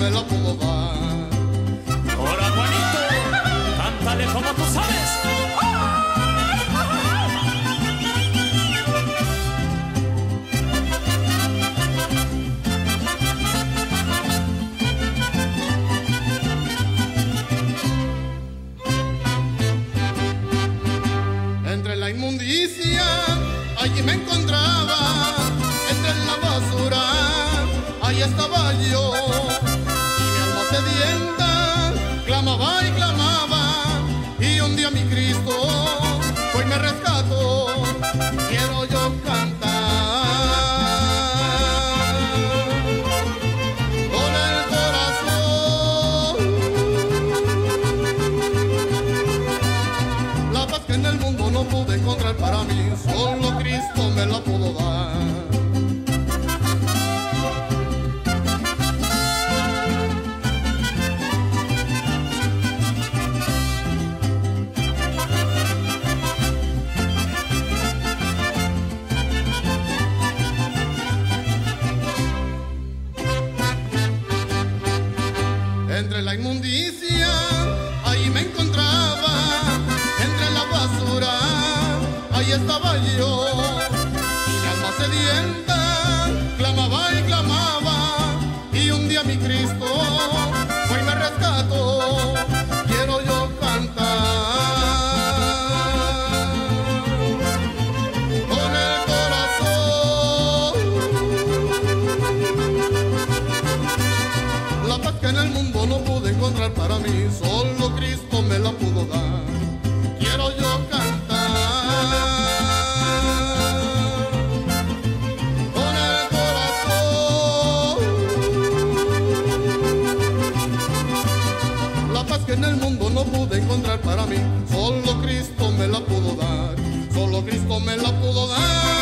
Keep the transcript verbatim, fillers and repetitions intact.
me la pudo dar. Ahora, Juanito, cántale como tú sabes. Entre la inmundicia, allí me encontraba, entre la basura, ahí estaba yo, y mi alma sedienta clamaba y clamaba, y un día mi Cristo hoy me rescató. Quiero yo cantar con el corazón la paz que en el mundo no pude encontrar para mí, solo Cristo me la pudo dar. Entre la inmundicia, ahí me encontraba, entre la basura, ahí estaba yo, y mi alma sedienta clamaba y clamaba, y un día mi Cristo hoy me rescató. Quiero yo cantar con el corazón la paz que en el mundo no pude encontrar para mí, solo Cristo me la pudo dar. Quiero yo cantar con el corazón la paz que en el mundo no pude encontrar para mí, solo Cristo me la pudo dar, solo Cristo me la pudo dar.